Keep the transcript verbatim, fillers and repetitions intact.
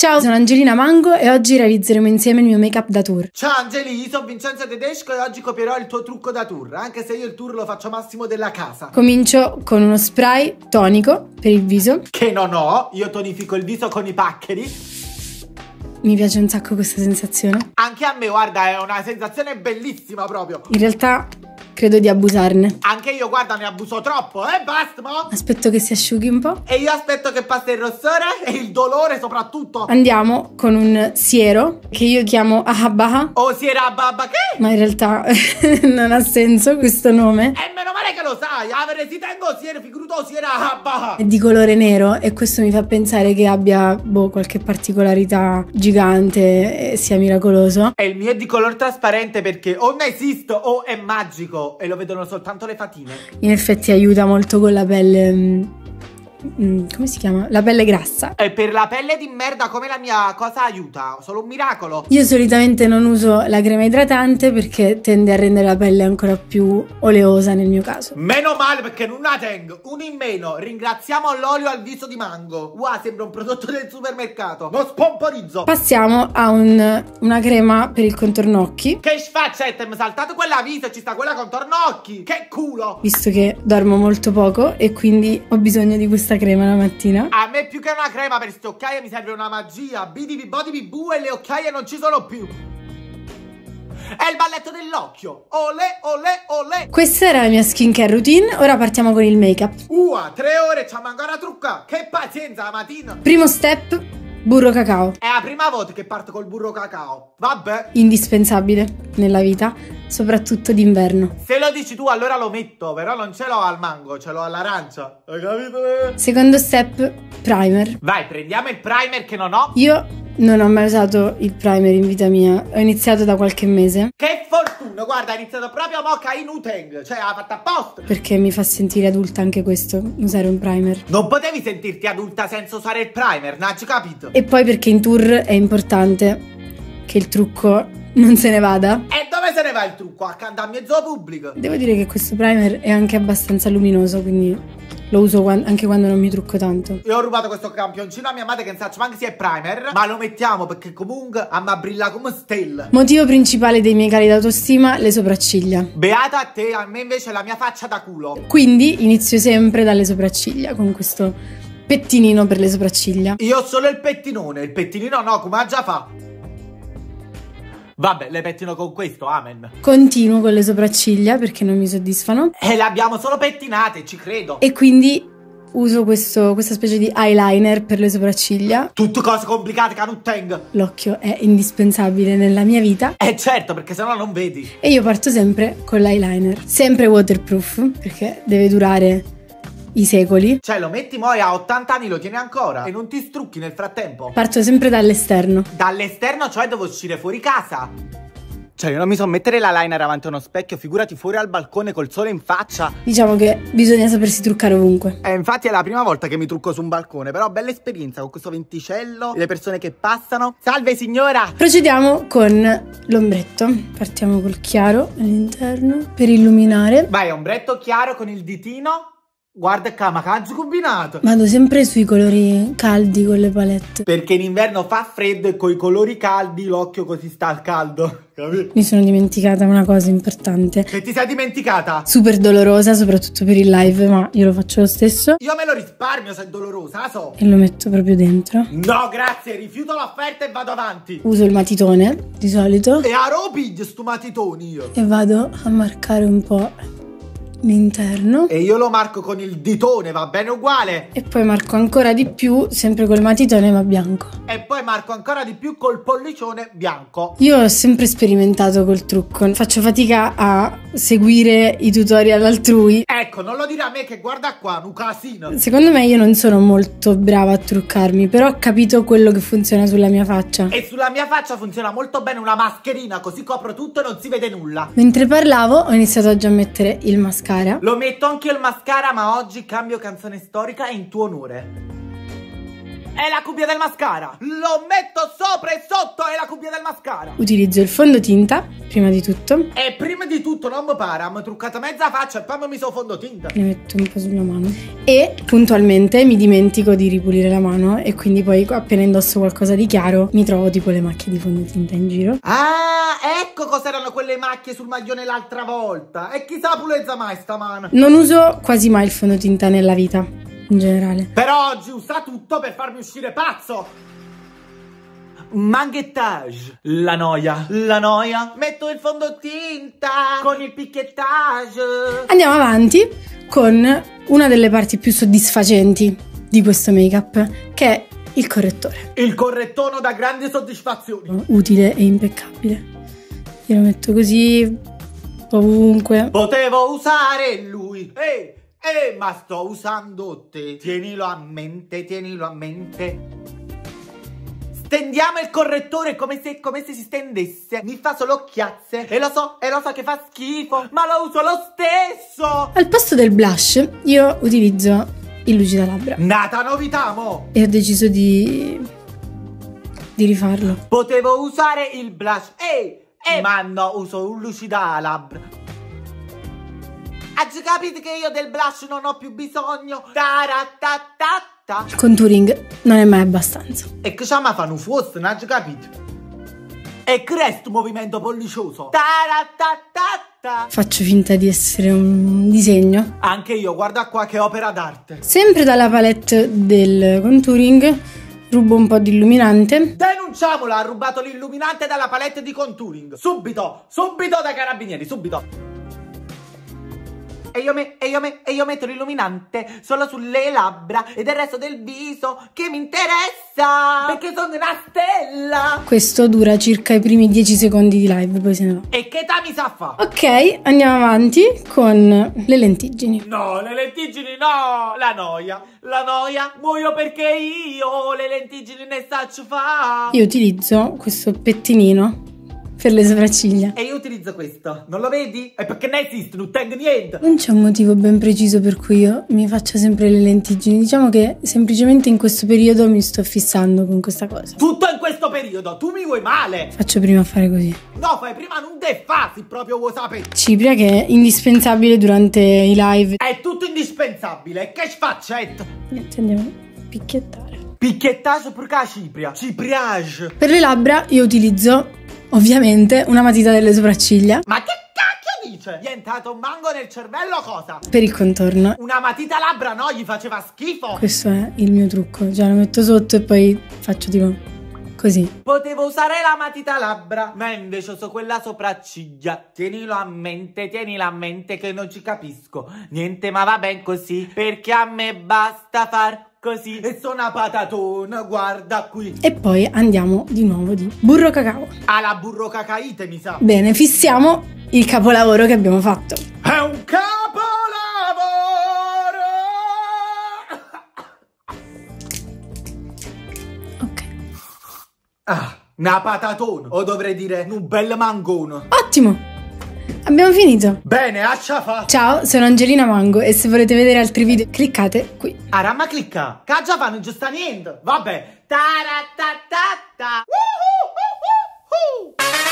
Ciao, sono Angelina Mango e oggi realizzeremo insieme il mio make-up da tour. Ciao Angeli, io sono Vincenzo Tedesco e oggi copierò il tuo trucco da tour, anche se io il tour lo faccio massimo della casa. Comincio con uno spray tonico per il viso. Che non ho, io tonifico il viso con i paccheri. Mi piace un sacco questa sensazione. Anche a me, guarda, è una sensazione bellissima proprio. In realtà credo di abusarne. Anche io, guarda, ne abuso troppo, eh, basta, mo. Aspetto che si asciughi un po'. E io aspetto che passi il rossore e il dolore soprattutto. Andiamo con un siero che io chiamo Ahabaha. O siera babba che? Ma in realtà non ha senso questo nome. E meno male che lo sai, avere si tengo siera figuruto siera babba. È di colore nero e questo mi fa pensare che abbia, boh, qualche particolarità gigante e sia miracoloso. E il mio è di color trasparente perché o ne esisto o è magico e lo vedono soltanto le fatine. In effetti aiuta molto con la pelle, mm, mm, come si chiama? La pelle grassa. E per la pelle di merda come la mia cosa aiuta? Solo un miracolo. Io solitamente non uso la crema idratante perché tende a rendere la pelle ancora più oleosa nel mio caso. Meno male perché non la tengo. Un in meno. Ringraziamo l'olio al viso di mango. Wow, sembra un prodotto del supermercato. Non spomporizzo. Passiamo a un, una crema per il contorno occhi. Che sfaccetta, mi è saltato quella a viso e ci sta quella contorno occhi. Che culo. Visto che dormo molto poco e quindi ho bisogno di questa crema la mattina. A me più che una crema per queste occhiaie mi serve una magia. Bidi bodi bibu e le occhiaie non ci sono più. È il balletto dell'occhio. Olè, olè, olè. Questa era la mia skincare routine. Ora partiamo con il make-up. Ua, tre ore, c'ha ancora trucca. Che pazienza la mattina. Primo step, burro cacao. È la prima volta che parto col burro cacao. Vabbè. Indispensabile nella vita, soprattutto d'inverno. Se lo dici tu allora lo metto, però non ce l'ho al mango, ce l'ho all'arancia. Hai capito? Secondo step, primer. Vai, prendiamo il primer che non ho. Io non ho mai usato il primer in vita mia. Ho iniziato da qualche mese. Che fortuna, guarda, ho iniziato proprio a mocca in Uteng, cioè l'ha fatta apposta. Perché mi fa sentire adulta anche questo, usare un primer. Non potevi sentirti adulta senza usare il primer, non ci capito? E poi perché in tour è importante che il trucco non se ne vada. E dove se ne va il trucco? Accanto a mezzo pubblico. Devo dire che questo primer è anche abbastanza luminoso, quindi lo uso anche quando non mi trucco tanto. Io ho rubato questo campioncino a mia madre che non sa manco se è primer, ma lo mettiamo perché comunque a me brilla come stella. Motivo principale dei miei cali d'autostima, le sopracciglia. Beata a te, a me invece la mia faccia da culo. Quindi inizio sempre dalle sopracciglia, con questo pettinino per le sopracciglia. Io ho solo il pettinone, il pettinino no, come già fa. Vabbè, le pettino con questo, amen. Continuo con le sopracciglia perché non mi soddisfano. E le abbiamo solo pettinate, ci credo. E quindi uso questo, questa specie di eyeliner per le sopracciglia. Tutte cose complicate, Canuteng. L'occhio è indispensabile nella mia vita. Eh certo, perché sennò non vedi. E io parto sempre con l'eyeliner. Sempre waterproof, perché deve durare i secoli. Cioè lo metti mo e a ottanta anni lo tieni ancora e non ti strucchi nel frattempo. Parto sempre dall'esterno. Dall'esterno, cioè devo uscire fuori casa. Cioè io non mi so mettere la liner davanti a uno specchio, figurati fuori al balcone col sole in faccia. Diciamo che bisogna sapersi truccare ovunque. E infatti è la prima volta che mi trucco su un balcone, però bella esperienza con questo venticello, le persone che passano. Salve signora! Procediamo con l'ombretto. Partiamo col chiaro all'interno per illuminare. Vai, ombretto chiaro con il ditino. Guarda qua, ma cazzo combinato. Vado sempre sui colori caldi con le palette. Perché in inverno fa freddo e con i colori caldi l'occhio così sta al caldo. Capito? Mi sono dimenticata una cosa importante. Che ti sei dimenticata? Super dolorosa, soprattutto per il live, ma io lo faccio lo stesso. Io me lo risparmio se è dolorosa, la so. E lo metto proprio dentro. No, grazie, rifiuto l'offerta e vado avanti. Uso il matitone, di solito. E a ropiglio stu matitoni io. E vado a marcare un po' l'interno. E io lo marco con il ditone, va bene uguale. E poi marco ancora di più, sempre col matitone ma bianco. E poi marco ancora di più col pollicione bianco. Io ho sempre sperimentato col trucco. Faccio fatica a seguire i tutorial altrui. Ecco, non lo dire a me che guarda qua, un casino. Secondo me io non sono molto brava a truccarmi, però ho capito quello che funziona sulla mia faccia. E sulla mia faccia funziona molto bene una mascherina, così copro tutto e non si vede nulla. Mentre parlavo ho iniziato già a mettere il mascara. Lo metto anche il mascara, ma oggi cambio canzone storica in tuo onore. è la cubbia del mascara. Lo metto sopra e sotto, è la cubbia del mascara. Utilizzo il fondotinta, prima di tutto. E prima di tutto non mi pare, mi truccata mezza faccia e poi mi miso fondotinta. Ne metto un po' sulla mano. E puntualmente mi dimentico di ripulire la mano e quindi poi appena indosso qualcosa di chiaro mi trovo tipo le macchie di fondotinta in giro. Ah, ecco cos'erano quelle macchie sul maglione l'altra volta. E chissà pulezza mai sta mano. Non uso quasi mai il fondotinta nella vita, in generale. Per oggi usa tutto per farmi uscire pazzo. Manghettage. La noia. La noia. Metto il fondotinta con il picchettage. Andiamo avanti con una delle parti più soddisfacenti di questo make-up, che è il correttore. Il correttono da grandi soddisfazioni. Utile e impeccabile. Io lo metto così ovunque. Potevo usare lui. Ehi, ehi, ma sto usando te. Tienilo a mente, tienilo a mente. Stendiamo il correttore come se, come se si stendesse. Mi fa solo chiazze. E lo so, e lo so che fa schifo, ma lo uso lo stesso. Al posto del blush io utilizzo il lucidalabbra. Nata novità, mo. E ho deciso di... di rifarlo. Potevo usare il blush. Ehi, ehi, ma no, uso un lucidalabbra. Hai già capito che io del blush non ho più bisogno? Taratatata. Il contouring non è mai abbastanza. E che c'ha ma fanno un fuosto, non hai già capito? E questo movimento pollicioso. Taratatata. Faccio finta di essere un disegno. Anche io, guarda qua che opera d'arte. Sempre dalla palette del contouring rubo un po' di illuminante. Denunciamola, ha rubato l'illuminante dalla palette di contouring. Subito, subito dai carabinieri, subito. E io, me, e, io me, e io metto l'illuminante solo sulle labbra e del resto del viso che mi interessa, perché sono una stella. Questo dura circa i primi dieci secondi di live, poi se ne va. E che ta mi sa fa? Ok, andiamo avanti con le lentiggini. No, le lentiggini no, la noia, la noia, muoio perché io le lentiggini ne saccio fa. Io utilizzo questo pettinino per le sopracciglia. E io utilizzo questo, non lo vedi? È perché ne esiste, non tengo niente. Non c'è un motivo ben preciso per cui io mi faccia sempre le lentiggini. Diciamo che semplicemente in questo periodo mi sto fissando con questa cosa. Tutto in questo periodo, tu mi vuoi male. Faccio prima a fare così. No, fai prima non te fa, se proprio vuoi sapere. Cipria che è indispensabile durante i live. È tutto indispensabile, che sfaccetto. Niente, andiamo a picchiettare. Picchiettage per la cipria. Cipriage. Per le labbra io utilizzo ovviamente una matita delle sopracciglia. Ma che cacchio dice? Gli è entrato un mango nel cervello o cosa? Per il contorno. Una matita labbra no, gli faceva schifo. Questo è il mio trucco. Cioè lo metto sotto e poi faccio tipo così. Potevo usare la matita labbra, ma invece uso quella sopracciglia. Tienilo a mente, tienilo a mente che non ci capisco niente, ma va ben così, perché a me basta far così. E sono una patatona, guarda qui. E poi andiamo di nuovo di burro cacao. Alla burro cacaite mi sa. Bene, fissiamo il capolavoro che abbiamo fatto. È un capolavoro. Ok. Ah, una patatona. O dovrei dire un bel mangone. Ottimo. Abbiamo finito. Bene, accia fa. Ciao, sono Angelina Mango e se volete vedere altri video cliccate qui. A ramma clicca. Che già fanno giusta niente. Vabbè. Taratatata. Uh, uh, uh, uh, uh.